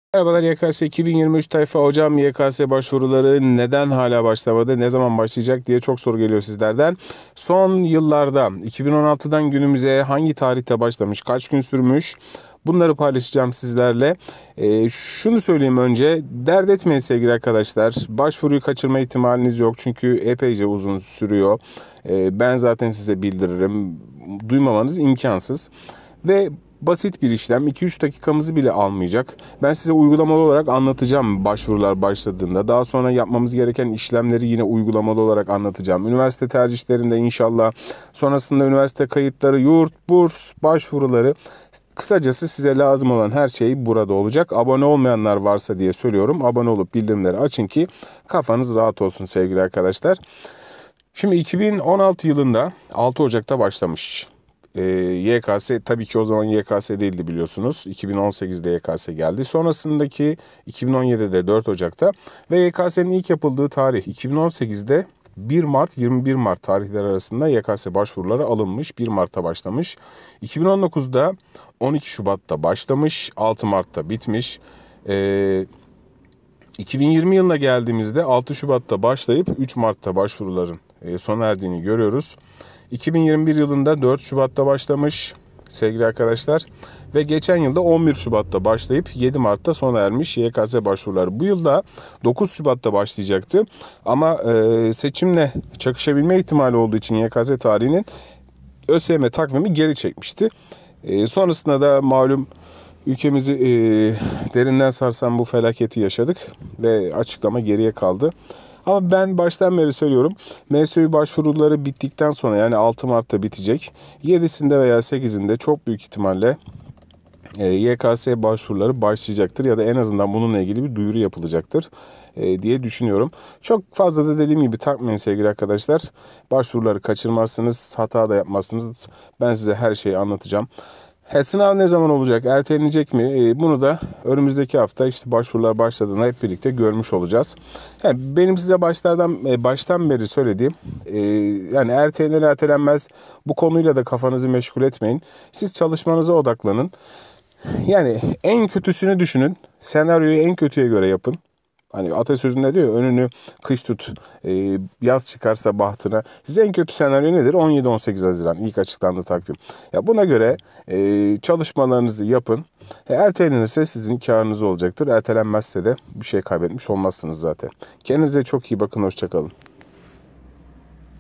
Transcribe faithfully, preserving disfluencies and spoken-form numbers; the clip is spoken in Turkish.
Merhabalar Y K S iki bin yirmi üç tayfa. Hocam, Y K S başvuruları neden hala başlamadı, ne zaman başlayacak diye çok soru geliyor sizlerden. Son yıllarda iki bin on altıdan günümüze hangi tarihte başlamış, kaç gün sürmüş, bunları paylaşacağım sizlerle. Ee, şunu söyleyeyim önce, dert etmeyin sevgili arkadaşlar. Başvuruyu kaçırma ihtimaliniz yok çünkü epeyce uzun sürüyor. Ee, ben zaten size bildiririm, duymamanız imkansız. Ve basit bir işlem, iki üç dakikamızı bile almayacak. Ben size uygulamalı olarak anlatacağım başvurular başladığında. Daha sonra yapmamız gereken işlemleri yine uygulamalı olarak anlatacağım. Üniversite tercihlerinde inşallah, sonrasında üniversite kayıtları, yurt, burs, başvuruları. Kısacası size lazım olan her şey burada olacak. Abone olmayanlar varsa diye söylüyorum. Abone olup bildirimleri açın ki kafanız rahat olsun sevgili arkadaşlar. Şimdi iki bin on altı yılında altı Ocak'ta başlamış. Ee, Y K S tabii ki o zaman Y K S değildi, biliyorsunuz. iki bin on sekizde Y K S geldi. Sonrasındaki iki bin on yedide dört Ocak'ta ve Y K S'nin ilk yapıldığı tarih iki bin on sekizde bir Mart yirmi bir Mart tarihleri arasında Y K S başvuruları alınmış. bir Mart'ta başlamış. iki bin on dokuzda on iki Şubat'ta başlamış. altı Mart'ta bitmiş. Ee, iki bin yirmi yılına geldiğimizde altı Şubat'ta başlayıp üç Mart'ta başvuruların sona erdiğini görüyoruz. iki bin yirmi bir yılında dört Şubat'ta başlamış sevgili arkadaşlar ve geçen yılda on bir Şubat'ta başlayıp yedi Mart'ta sona ermiş Y K S başvuruları. Bu yılda dokuz Şubat'ta başlayacaktı ama e, seçimle çakışabilme ihtimali olduğu için Y K S tarihinin ÖSYM takvimi geri çekmişti. E, sonrasında da malum ülkemizi e, derinden sarsan bu felaketi yaşadık ve açıklama geriye kaldı. Ama ben baştan beri söylüyorum, M S Ü başvuruları bittikten sonra, yani altı Mart'ta bitecek, yedisinde veya sekizinde çok büyük ihtimalle e, Y K S başvuruları başlayacaktır ya da en azından bununla ilgili bir duyuru yapılacaktır e, diye düşünüyorum. Çok fazla da dediğim gibi takmayın sevgili arkadaşlar. Başvuruları kaçırmazsınız, hata da yapmazsınız. Ben size her şeyi anlatacağım. He, sınav ne zaman olacak, ertelenecek mi? E, bunu da önümüzdeki hafta işte başvurular başladığında hep birlikte görmüş olacağız. Yani benim size başlardan e, baştan beri söylediğim, e, yani ertelenir ertelenmez, bu konuyla da kafanızı meşgul etmeyin. Siz çalışmanıza odaklanın. Yani en kötüsünü düşünün, senaryoyu en kötüye göre yapın. Hani atasözünde diyor, önünü kış tut, e, yaz çıkarsa bahtına. Size en kötü senaryo nedir? on yedi on sekiz Haziran ilk açıklandığı takvim. Ya buna göre e, çalışmalarınızı yapın. E, ertelenirse sizin kârınız olacaktır. Ertelenmezse de bir şey kaybetmiş olmazsınız zaten. Kendinize çok iyi bakın. Hoşça kalın.